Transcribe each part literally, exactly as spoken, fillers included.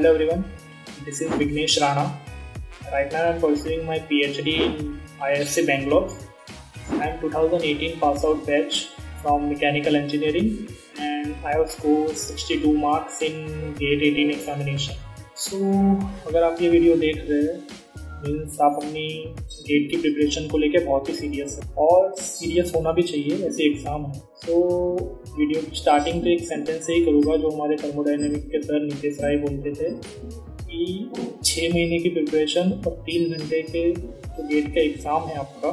Hello everyone, this is Vignesh Rana. Right now I am pursuing my PhD in I I S C Bangalore. I am twenty eighteen pass out batch from Mechanical Engineering and I have scored sixty-two marks in GATE eighteen examination. So अगर आप ये video देख रहे हैं means आप अपनी gate की preparation को लेके बहुत ही सीरियस है और सीरियस होना भी चाहिए, ऐसे एग्ज़ाम है। तो वीडियो की स्टार्टिंग तो एक सेंटेंस से ही करूँगा जो हमारे थर्मोडायनेमिक के सर नीतीश राय बोलते थे कि छः महीने की प्रिपरेशन और तीन घंटे के जो गेट का एग्ज़ाम है आपका,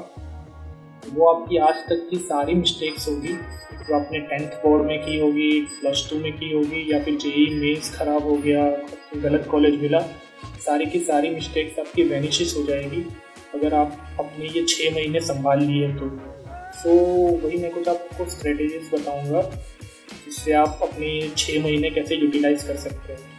वो आपकी आज तक की सारी मिस्टेक्स होगी जो आपने टेंथ बोर्ड में की होगी, प्लस टू में की होगी, या फिर जेई मेंस ख़राब हो गया, गलत कॉलेज मिला, सारी की सारी मिस्टेक्स आपकी वैनिशेस हो जाएगी अगर आप अपने ये छः महीने संभाल लिए तो। सो so, वही मैं कुछ आपको स्ट्रेटेजीज बताऊंगा जिससे आप अपने छः महीने कैसे यूटिलाइज कर सकते हैं।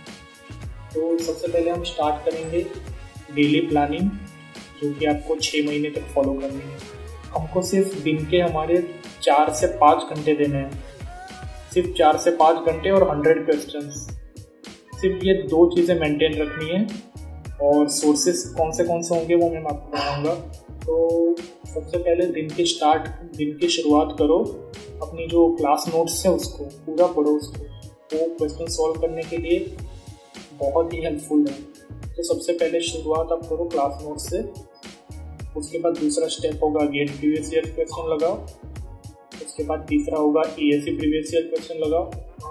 तो सबसे पहले हम स्टार्ट करेंगे डेली प्लानिंग, जो कि आपको छः महीने तक फॉलो करनी है। हमको सिर्फ दिन के हमारे चार से पाँच घंटे देने हैं, सिर्फ चार से पाँच घंटे और हंड्रेड क्वेश्चंस, सिर्फ ये दो चीज़ें मेंटेन रखनी है। और सोर्सेस कौन से कौन से होंगे वो मैं आपको बताऊँगा। तो सबसे पहले दिन की स्टार्ट दिन की शुरुआत करो, अपनी जो क्लास नोट्स है उसको पूरा पढ़ो, उसको वो क्वेश्चन सॉल्व करने के लिए बहुत ही हेल्पफुल है। तो सबसे पहले शुरुआत आप करो क्लास नोट्स से। उसके बाद दूसरा स्टेप होगा गेट प्रीवियस ईयर क्वेश्चन लगाओ। उसके बाद तीसरा होगा ईएससी प्रीवियस ईयर क्वेश्चन लगाओ।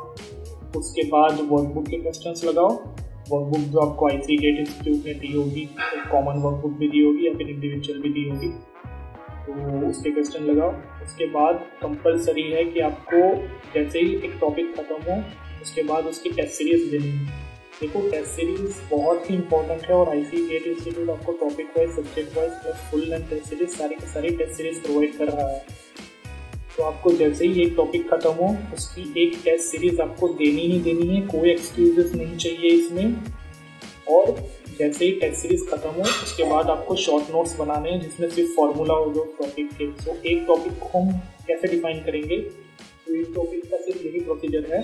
उसके बाद वर्कबुक के क्वेश्चंस लगाओ। वर्कबुक जो आपको आईसी गेट इंस्टीट्यूट ने दी होगी, एक कॉमन वर्कबुक भी दी होगी या फिर इंडिविजुअल भी दी होगी, तो उसके क्वेश्चन लगाओ। उसके बाद कंपलसरी है कि आपको जैसे ही एक टॉपिक खत्म हो उसके बाद उसकी टेस्ट सीरीज देनी है। देखो टेस्ट सीरीज बहुत ही इंपॉर्टेंट है और आईसी गेट इंस्टीट्यूट आपको topic wise, subject wise plus full length test series सारी की सारी टेस्ट सीरीज प्रोवाइड कर रहा है। तो आपको जैसे ही एक टॉपिक खत्म हो उसकी एक टेस्ट सीरीज आपको देनी ही देनी है, कोई एक्सक्यूजेस नहीं चाहिए इसमें। और जैसे ही टेस्ट सीरीज खत्म हो उसके बाद आपको शॉर्ट नोट्स बनाने हैं जिसमें सिर्फ फॉर्मूला हो जो टॉपिक के। तो एक टॉपिक को हम कैसे डिफाइन करेंगे, तो इस टॉपिक का सिर्फ यही प्रोसीजर है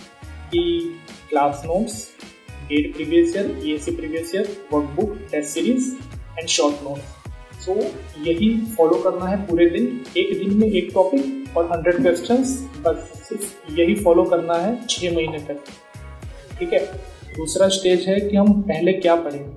कि class notes, GATE previous year, ESE previous year, workbook, test series and short notes. So यही फॉलो करना है पूरे दिन, एक दिन में एक टॉपिक और हंड्रेड क्वेश्चंस, बस सिर्फ यही फॉलो करना है छः महीने तक, ठीक है। दूसरा स्टेज है कि हम पहले क्या पढ़ें।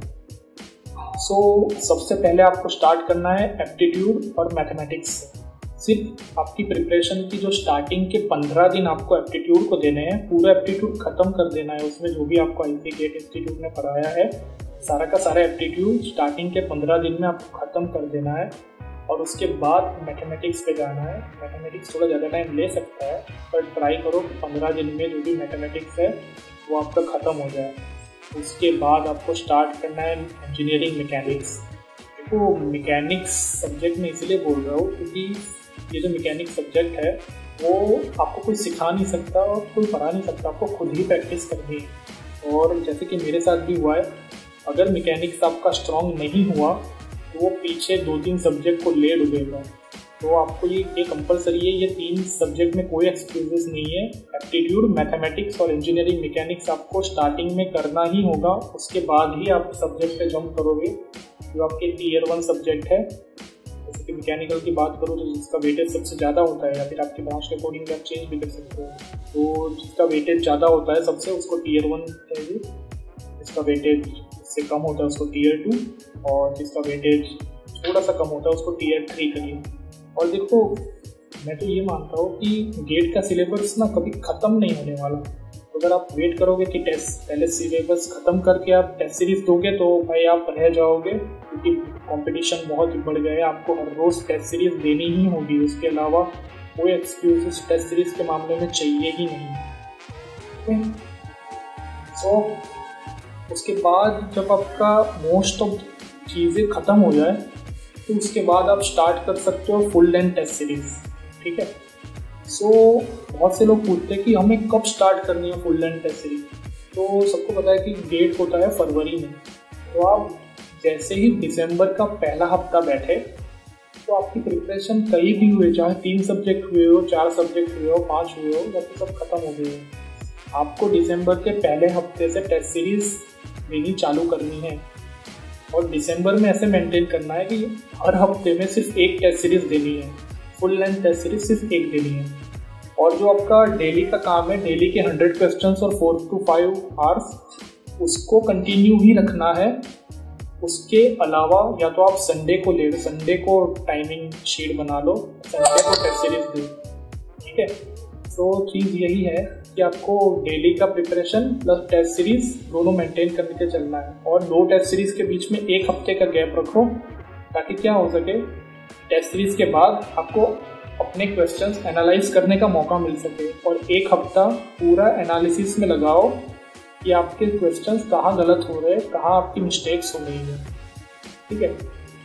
सो so, सबसे पहले आपको स्टार्ट करना है एप्टीट्यूड और मैथमेटिक्स से। सिर्फ आपकी प्रिपरेशन की जो स्टार्टिंग के पंद्रह दिन आपको एप्टीट्यूड को देने हैं, पूरा एप्टीट्यूड खत्म कर देना है। उसमें जो भी आपको आईसी गेट इंस्टीट्यूट ने पढ़ाया है सारा का सारा एप्टीट्यूड स्टार्टिंग के पंद्रह दिन में आपको ख़त्म कर देना है। और उसके बाद मैथमेटिक्स पे जाना है। मैथमेटिक्स थोड़ा ज़्यादा टाइम ले सकता है पर ट्राई करो कि पंद्रह दिन में जो भी मैथमेटिक्स है वो आपका ख़त्म हो जाए। उसके बाद आपको स्टार्ट करना है इंजीनियरिंग मैकेनिक्स। देखो मैकेनिक्स सब्जेक्ट में इसलिए बोल रहा हूँ क्योंकि ये जो मैकेनिक्स सब्जेक्ट है वो आपको कोई सिखा नहीं सकता और कोई पढ़ा नहीं सकता, आपको खुद ही प्रैक्टिस करनी है। और जैसे कि मेरे साथ भी हुआ है, अगर मैकेनिक्स आपका स्ट्रॉन्ग नहीं हुआ तो वो पीछे दो तीन सब्जेक्ट को ले डूबेगा। तो आपको ये ये कंपलसरी है, ये तीन सब्जेक्ट में कोई एक्सक्यूजेस नहीं है। एप्टीट्यूड, मैथमेटिक्स और इंजीनियरिंग मैकेनिक्स आपको स्टार्टिंग में करना ही होगा, उसके बाद ही आप सब्जेक्ट पे जंप करोगे जो आपके टीयर वन सब्जेक्ट है। जैसे कि मैकेनिकल की बात करो तो जिसका वेटेज सबसे ज़्यादा होता है, या फिर आपकी ब्रांच के अकॉर्डिंग आप चेंज भी कर सकते हो। तो जिसका वेटेज ज़्यादा होता है सबसे उसको टीयर वन कहेंगे, जिसका वेटेज से कम होता है उसको टीयर टू, और जिसका वेटेज थोड़ा सा कम होता है उसको टीयर थ्री करिए। और देखो मैं तो ये मानता हूँ कि गेट का सिलेबस ना कभी ख़त्म नहीं होने वाला। तो अगर आप वेट करोगे कि टेस्ट पहले सिलेबस ख़त्म करके आप टेस्ट सीरीज दोगे तो भाई आप रह जाओगे, क्योंकि कंपटीशन बहुत ही बढ़ गया है। आपको हर रोज़ टेस्ट सीरीज देनी ही होगी, उसके अलावा कोई एक्सक्यूज टेस्ट सीरीज के मामले में चाहिए ही नहीं। सो so, उसके बाद जब आपका मोस्ट ऑफ चीज़ें ख़त्म हो जाए तो उसके बाद आप स्टार्ट कर सकते हो फुल लेंथ टेस्ट सीरीज, ठीक है। सो so, बहुत से लोग पूछते हैं कि हमें कब स्टार्ट करनी है फुल लेंथ टेस्ट सीरीज। तो सबको पता है कि डेट होता है फरवरी में। तो आप जैसे ही दिसंबर का पहला हफ्ता बैठे तो आपकी प्रिपरेशन कहीं भी हुए, चाहे तीन सब्जेक्ट हुए हो, चार सब्जेक्ट हुए हो, पाँच हुए हो, या तो सब खत्म हो गए हो। आपको दिसंबर के पहले हफ्ते से टेस्ट सीरीज देनी चालू करनी है और दिसंबर में ऐसे मेंटेन करना है कि हर हफ्ते में सिर्फ एक टेस्ट सीरीज देनी है, फुल लेंथ टेस्ट सीरीज सिर्फ एक देनी है। और जो आपका डेली का काम है, डेली के हंड्रेड क्वेश्चंस और फोर टू फाइव आवर्स, उसको कंटिन्यू ही रखना है। उसके अलावा या तो आप संडे को ले लो, संडे को टाइमिंग शीट बना लो, संडे को टेस्ट सीरीज दो, ठीक है। तो चीज़ यही है कि आपको डेली का प्रिपरेशन प्लस टेस्ट सीरीज दोनों मेंटेन करके चलना है और दो टेस्ट सीरीज के बीच में एक हफ्ते का गैप रखो, ताकि क्या हो सके, टेस्ट सीरीज के बाद आपको अपने क्वेश्चंस एनालाइज करने का मौका मिल सके और एक हफ्ता पूरा एनालिसिस में लगाओ कि आपके क्वेश्चंस कहाँ गलत हो रहे हैं, कहाँ आपकी मिस्टेक्स हो रही है, ठीक है।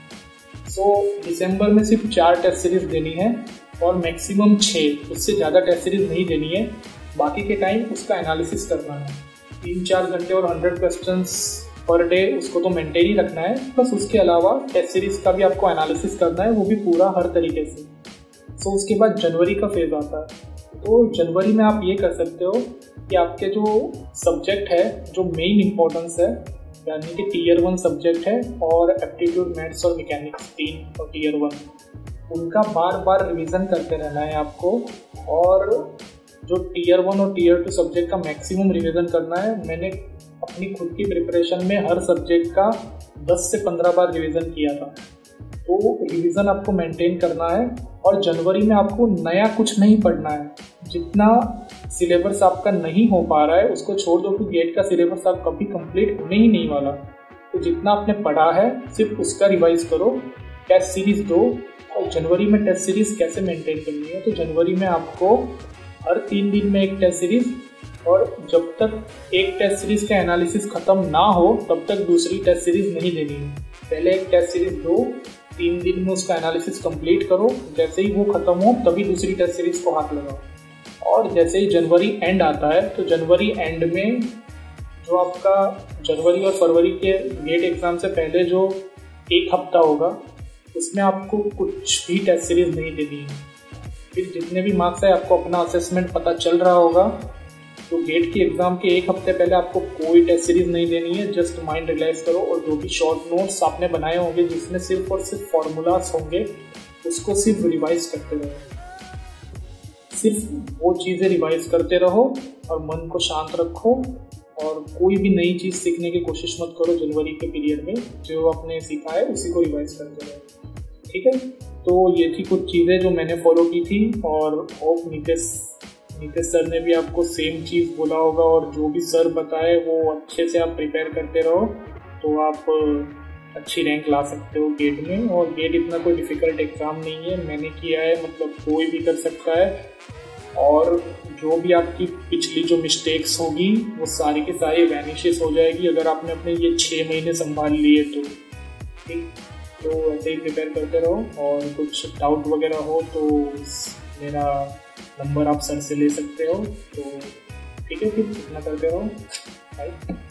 सो दिसंबर में सिर्फ चार टेस्ट सीरीज देनी है और मैक्सिमम छः, उससे ज़्यादा टेस्ट सीरीज नहीं देनी है। बाकी के टाइम उसका एनालिसिस करना है, तीन चार घंटे और हंड्रेड क्वेश्चंस पर डे, उसको तो मेंटेन ही रखना है। प्लस उसके अलावा टेस्ट सीरीज का भी आपको एनालिसिस करना है, वो भी पूरा हर तरीके से। सो so, उसके बाद जनवरी का फेज आता है। तो जनवरी में आप ये कर सकते हो कि आपके जो सब्जेक्ट है, जो मेन इम्पोर्टेंस है, यानी कि टीयर वन सब्जेक्ट है और एप्टीट्यूड, मैथ्स और मैकेनिक्स तीन और टीयर वन, उनका बार बार रिवीजन करते रहना है आपको। और जो टीयर वन और टीयर टू सब्जेक्ट का मैक्सिमम रिवीजन करना है। मैंने अपनी खुद की प्रिपरेशन में हर सब्जेक्ट का दस से पंद्रह बार रिवीजन किया था। तो रिवीजन आपको मेंटेन करना है और जनवरी में आपको नया कुछ नहीं पढ़ना है। जितना सिलेबस आपका नहीं हो पा रहा है उसको छोड़ दो, कि गेट का सिलेबस आप कभी कंप्लीट होने ही नहीं वाला। तो जितना आपने पढ़ा है सिर्फ उसका रिवाइज करो, टेस्ट सीरीज दो। और जनवरी में टेस्ट सीरीज कैसे मेंटेन करनी है, तो जनवरी में आपको हर तीन दिन में एक टेस्ट सीरीज, और जब तक एक टेस्ट सीरीज का एनालिसिस खत्म ना हो तब तक दूसरी टेस्ट सीरीज नहीं देनी है। पहले एक टेस्ट सीरीज दो, तीन दिन में उसका एनालिसिस कंप्लीट करो, जैसे ही वो खत्म हो तभी दूसरी टेस्ट सीरीज को हाथ लगाओ। और जैसे ही जनवरी एंड आता है तो जनवरी एंड में जो आपका जनवरी और फरवरी के गेट एग्जाम से पहले जो एक हफ्ता होगा उसमें आपको कुछ भी टेस्ट सीरीज नहीं देनी है। फिर जितने भी मार्क्स है आपको अपना असेसमेंट पता चल रहा होगा। तो गेट की एग्जाम के एक हफ्ते पहले आपको कोई टेस्ट सीरीज नहीं देनी है, जस्ट माइंड रिलैक्स करो और जो भी शॉर्ट नोट्स आपने बनाए होंगे जिसमें सिर्फ और सिर्फ फॉर्मूलाज होंगे उसको सिर्फ रिवाइज करते रहो। सिर्फ वो चीज़ें रिवाइज करते रहो और मन को शांत रखो और कोई भी नई चीज़ सीखने की कोशिश मत करो। जनवरी के पीरियड में जो आपने सीखा है उसी को रिवाइज करते रहो, ठीक है। तो ये थी कुछ चीज़ें जो मैंने फॉलो की थी और होप नीतीश नीतीश सर ने भी आपको सेम चीज़ बोला होगा और जो भी सर बताए वो अच्छे से आप प्रिपेयर करते रहो तो आप अच्छी रैंक ला सकते हो गेट में। और गेट इतना कोई डिफ़िकल्ट एग्ज़ाम नहीं है, मैंने किया है, मतलब कोई भी कर सकता है। और जो भी आपकी पिछली जो मिस्टेक्स होगी वो सारी की सारी वैनिशेस हो जाएगी अगर आपने अपने ये छः महीने संभाल लिए तो, ठीक। तो ऐसे ही प्रिपेयर करते रहो और कुछ डाउट वगैरह हो तो मेरा नंबर आप सर से ले सकते हो। तो ठीक है, फिर इतना करते रहो, बाय।